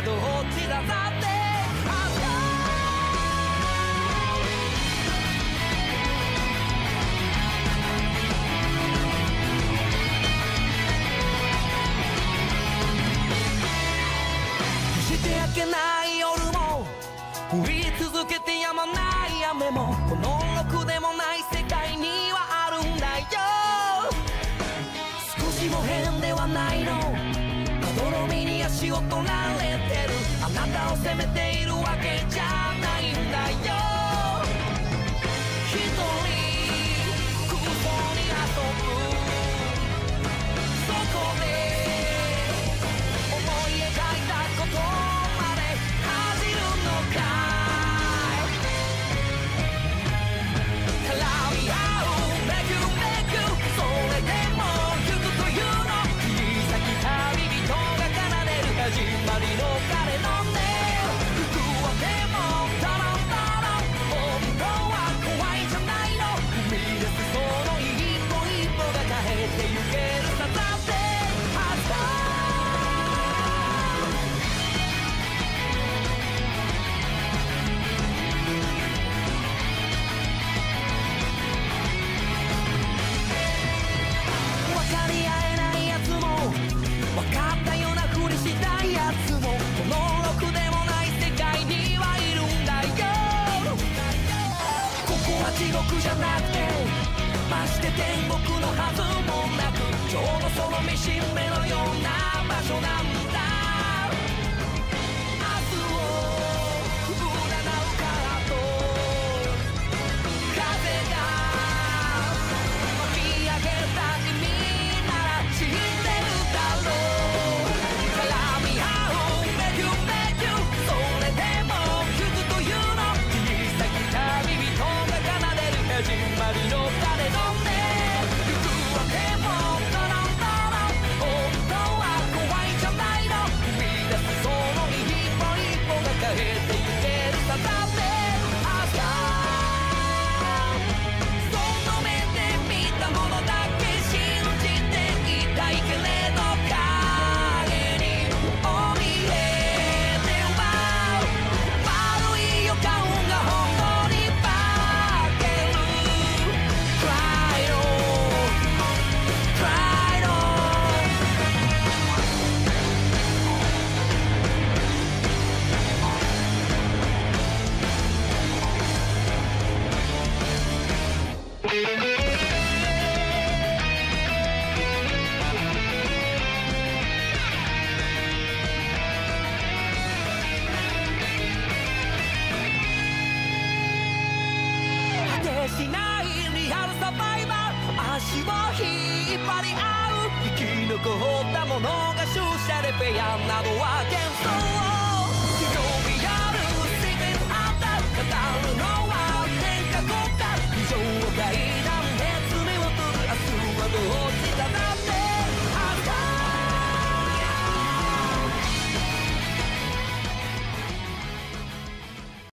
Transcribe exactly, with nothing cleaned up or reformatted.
どちらだってして明けない夜も降り続けてやまない雨もこのろくでもない世界にはあるんだよ。少しも変ではないのまどろみに足を取られてるあなたを責めているわけじゃないんだよ。一人空想に遊ぶそこで思い描いたことまで恥じるのかい。絡み合うめくめくそれでも行くというの切り裂き旅人が奏でる始まりの彼の音服はでもタランタラン本当は怖いじゃないの踏み出すその一歩一歩が変えてゆけるさだってはずだ。分かり合えないやつも分かったようなふりしたいやつもこのろくでもない世界にはいるんだよ。ここは地獄じゃなくてまして天国のはずもなくちょうどその見しめのような場所なんだ。明日を占うからと風が巻き上げた意味なら知ってるだろう。絡み合うめくめくそれでも行くというの切り裂き旅人が奏でる始まりの彼のね行くわけもタランタラン本当は怖いじゃないの踏み出すその一歩一歩が変えてゆけるさだって朝その目で見たものだけ信じていたいけれど影に怯えて奪う悪い予感が本当に化ける Cry on Cry on 果てしないリアルサバイバル足を引っ張り合う生き残ったものが終者でフェアなのは幻想